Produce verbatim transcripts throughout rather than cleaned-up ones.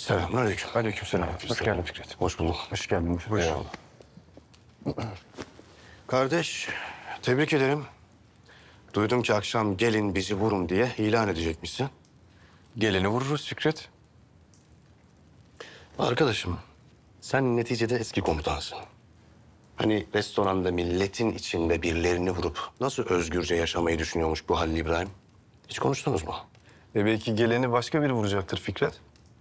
Selamünaleyküm. Aleykümselam. Hoş geldin Fikret. Hoş bulduk. Hoş geldin. Buyur. Kardeş, tebrik ederim. Duydum ki akşam gelin bizi vurun diye ilan edecekmişsin. Geleni vururuz Fikret. Arkadaşım, sen neticede eski komutansın. Hani restoranda milletin içinde birilerini vurup nasıl özgürce yaşamayı düşünüyormuş bu Halil İbrahim? Hiç konuştunuz mu? E belki geleni başka biri vuracaktır Fikret.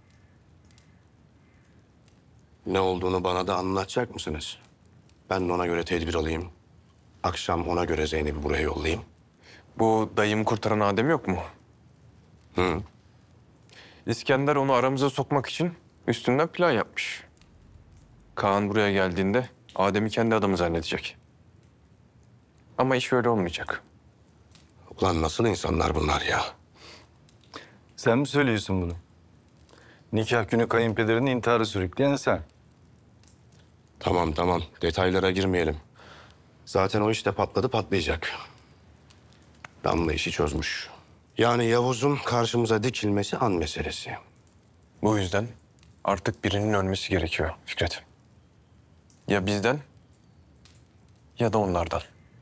Ne olduğunu bana da anlatacak mısınız? Ben de ona göre tedbir alayım. Akşam ona göre Zeynep'i buraya yollayayım. Bu dayımı kurtaran Adem yok mu? Hı. İskender onu aramıza sokmak için üstünden plan yapmış. Kaan buraya geldiğinde Adem'i kendi adamı zannedecek. Ama iş öyle olmayacak. Ulan nasıl insanlar bunlar ya? Sen mi söylüyorsun bunu? Nikah günü kayınpederini intihara sürükleyen sen. Tamam tamam, detaylara girmeyelim. Zaten o iş de patladı, patlayacak. Damla işi çözmüş. Yani Yavuz'un karşımıza dikilmesi an meselesi. Bu yüzden artık birinin ölmesi gerekiyor Fikret. Ya bizden ya da onlardan.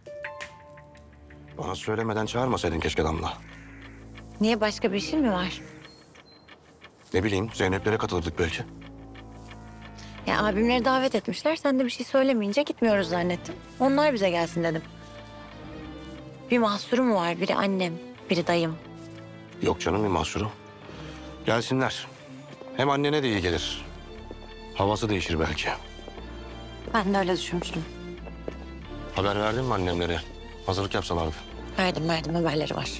Bana söylemeden çağırmasaydın keşke Damla. Niye, başka bir şey mi var? Ne bileyim, Zeynep'lere katılırdık belki. Ya abimleri davet etmişler. Sen de bir şey söylemeyince gitmiyoruz zannettim. Onlar bize gelsin dedim. Bir mahsuru mu var? Biri annem, biri dayım. Yok canım, bir mahsuru. Gelsinler. Hem annene de iyi gelir. Havası değişir belki. Ben de öyle düşünmüştüm. Haber verdin mi annemlere? Hazırlık yapsalardı. Verdim verdim, haberleri var.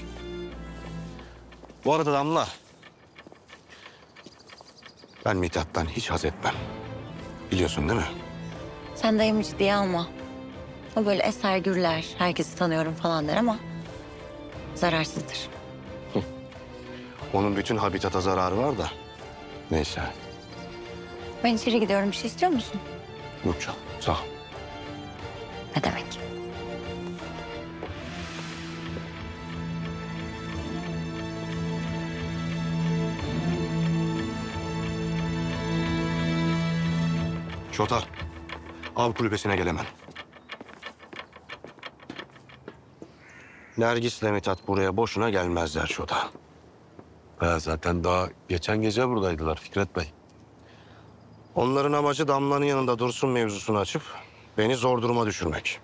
Bu arada Damla, ben Mithat'tan hiç haz etmem. Biliyorsun değil mi? Sen dayımı ciddiye alma. O böyle eser gürler, herkesi tanıyorum falan der ama zararsızdır. Onun bütün habitata zararı var da. Neyse. Ben içeri gidiyorum. Bir şey istiyor musun? Yok canım, sağ ol. Ne demek? Şota, av kulübesine gel hemen. Nergis'le Mithat buraya boşuna gelmezler Şota. Ha, zaten daha geçen gece buradaydılar Fikret Bey. Onların amacı Damla'nın yanında Dursun mevzusunu açıp beni zor duruma düşürmek.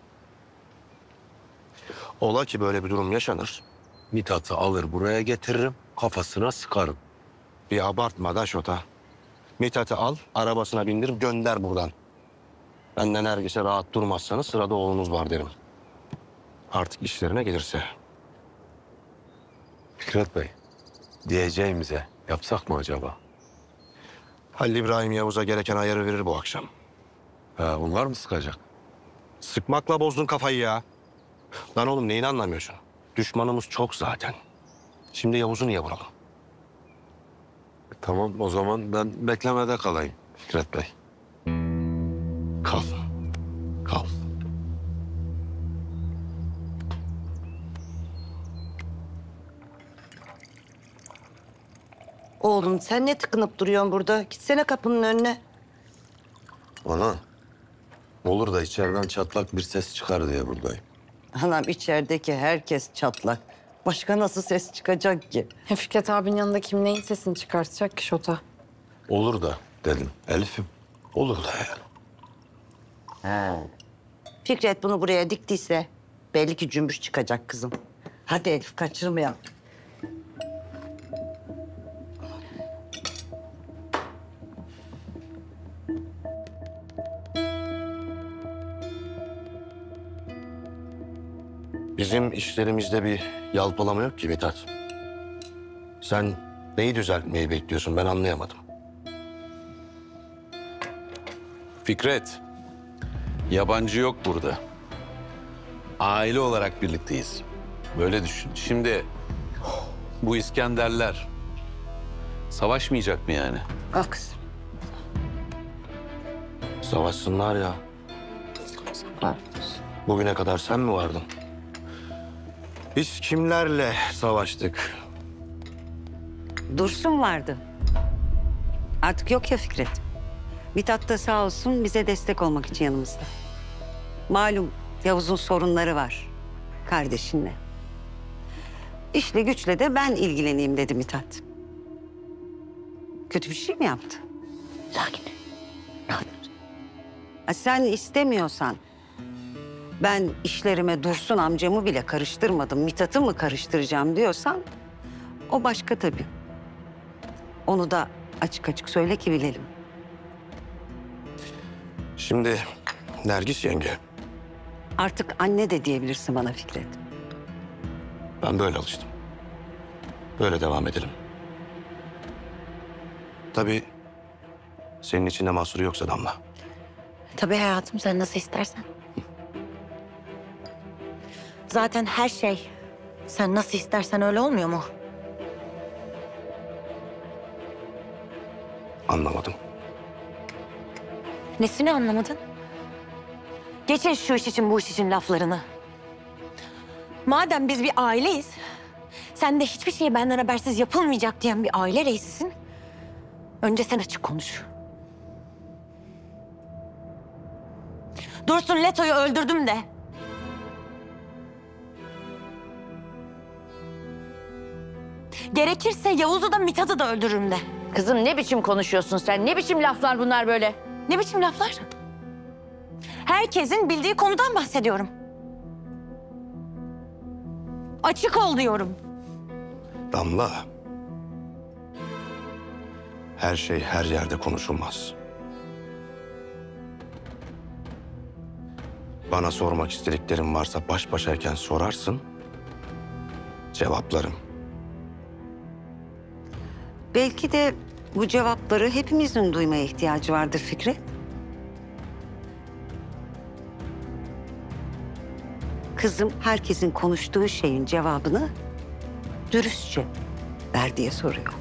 Ola ki böyle bir durum yaşanır. Mithat'ı alır buraya getiririm, kafasına sıkarım. Bir abartma da Şota. Mithat'ı al, arabasına bindir, gönder buradan. Benden Nergis'e rahat durmazsanız sırada oğlunuz var derim. Artık işlerine gelirse. Fikret Bey, diyeceğimize yapsak mı acaba? Halil İbrahim Yavuz'a gereken ayarı verir bu akşam. Ha, onlar mı sıkacak? Sıkmakla bozdun kafayı ya. Lan oğlum neyini anlamıyorsun? Düşmanımız çok zaten. Şimdi Yavuz'u niye vuralım? E, tamam, o zaman ben beklemede kalayım Fikret Bey. Kal. Kal. Oğlum sen ne tıkınıp duruyorsun burada? Gitsene kapının önüne. Ana, olur da içeriden çatlak bir ses çıkar diye buradayım. Anam içerideki herkes çatlak. Başka nasıl ses çıkacak ki? Ya Fikret abinin yanında kim neyin sesini çıkartacak ki Şota? Olur da dedim Elif'im, olur da yani. He. Fikret bunu buraya diktiyse belli ki cümbüş çıkacak kızım. Hadi Elif kaçırmayalım. Bizim işlerimizde bir yalpalama yok ki Mithat. Sen neyi düzeltmeyi bekliyorsun ben anlayamadım. Fikret, yabancı yok burada. Aile olarak birlikteyiz. Böyle düşün. Şimdi bu İskenderler savaşmayacak mı yani? Bak kızım. Savaşsınlar ya. Bak. Bugüne kadar sen mi vardın? Biz kimlerle savaştık? Dursun vardı. Artık yok ya Fikret. Mithat da sağ olsun bize destek olmak için yanımızda. Malum Yavuz'un sorunları var kardeşinle. İşle güçle de ben ilgileneyim dedi Mithat. Kötü bir şey mi yaptı? Sakin. Rahat. Ha, sen istemiyorsan ben işlerime Dursun amcamı bile karıştırmadım, Mithat'ı mı karıştıracağım diyorsan o başka tabii. Onu da açık açık söyle ki bilelim. Şimdi Nergis yenge, Artık anne de diyebilirsin bana Fikret. ben böyle alıştım. Böyle devam edelim. Tabii senin içinde mahsuru yoksa Damla. Tabii hayatım, sen nasıl istersen. Zaten her şey sen nasıl istersen öyle olmuyor mu? Anlamadım. Nesini anlamadın? Geçin şu iş için bu iş için laflarını. Madem biz bir aileyiz, sen de hiçbir şey benden habersiz yapılmayacak diyen bir aile reisisin. Önce sen açık konuş. Dursun Leto'yu öldürdüm de. Gerekirse Yavuz'u da Mithat'ı da öldürürüm de. Kızım ne biçim konuşuyorsun sen? Ne biçim laflar bunlar böyle? Ne biçim laflar? Herkesin bildiği konudan bahsediyorum. Açık ol diyorum. Damla. Her şey her yerde konuşulmaz. Bana sormak istediklerin varsa baş başayken sorarsın. Cevaplarım. Belki de bu cevapları hepimizin duymaya ihtiyacı vardır Fikret. Kızım herkesin konuştuğu şeyin cevabını dürüstçe ver diye soruyor.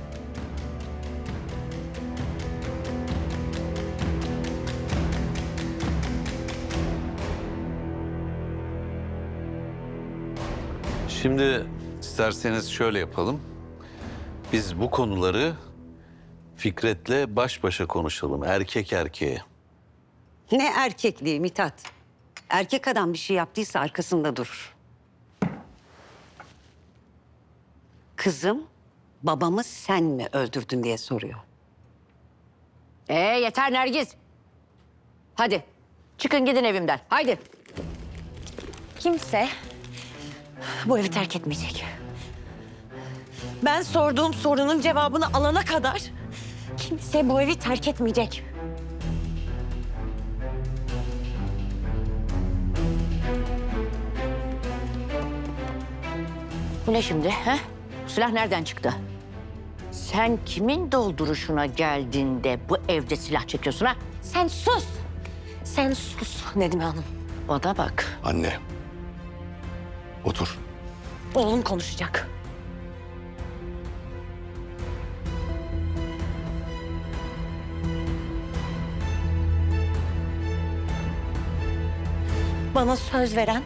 Şimdi isterseniz şöyle yapalım. Biz bu konuları Fikret'le baş başa konuşalım, erkek erkeğe. Ne erkekliği Mithat. Erkek adam bir şey yaptıysa arkasında durur. Kızım, babamı sen mi öldürdün diye soruyor. Ee yeter Nergis. Hadi çıkın gidin evimden. Haydi. Kimse bu evi terk etmeyecek. Ben sorduğum sorunun cevabını alana kadar kimse bu evi terk etmeyecek. Bu ne şimdi? He? Bu silah nereden çıktı? Sen kimin dolduruşuna geldin de bu evde silah çekiyorsun ha? Sen sus. Sen sus Nedime Hanım. Bana bak. Anne. Otur. Oğlum konuşacak. Bana söz veren,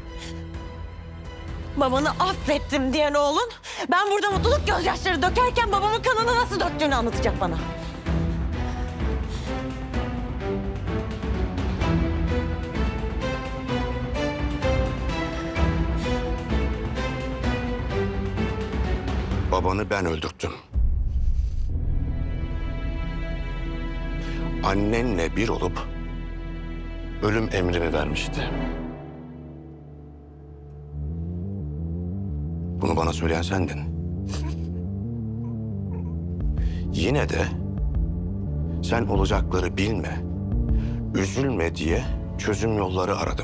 babanı affettim diyen oğlun, ben burada mutluluk gözyaşları dökerken babamın kanını nasıl döktüğünü anlatacak bana. Babanı ben öldürttüm. Annenle bir olup ölüm emrimi vermişti. Bunu bana söyleyen sendin. Yine de sen olacakları bilme, üzülme diye çözüm yolları aradım.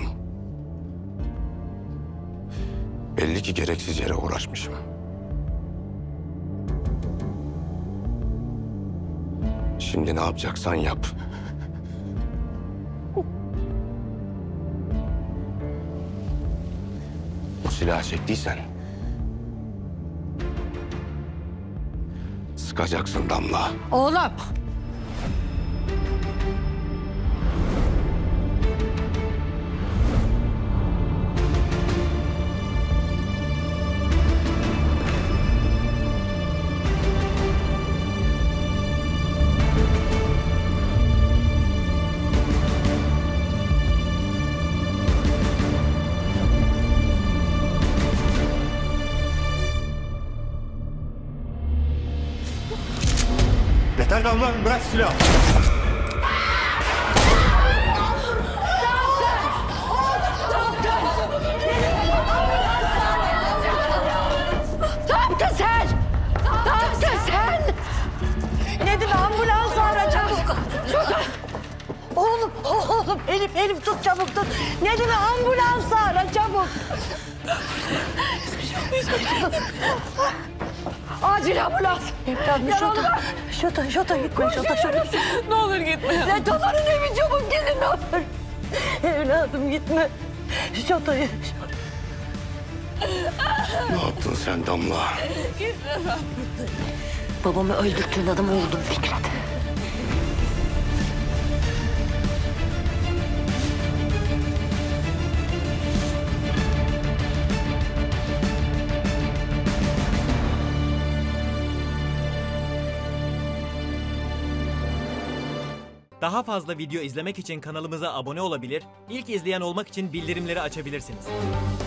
Belli ki gereksiz yere uğraşmışım. Şimdi ne yapacaksan yap. O silahı çektiysen sıkacaksın Damla. Oğlum. Yeter Damla, bırak silahı. Ne yaptın sen? Ne yaptın sen? Nedim ambulans ara çabuk. Şurada. Oğlum, oğlum Elif, Elif tut çabuk tut. Nedim ambulans ara çabuk. Acil ambulans. Evladım şurada. Şurada, şurada gitme, şurada, şurada. Ne olur gitme. Letoların evi çabuk gelin ne olur. Evladım gitme. Şurada. Ne yaptın sen Damla? Babamı öldürttüğün adamı vurdum Fikret. Daha fazla video izlemek için kanalımıza abone olabilir, ilk izleyen olmak için bildirimleri açabilirsiniz.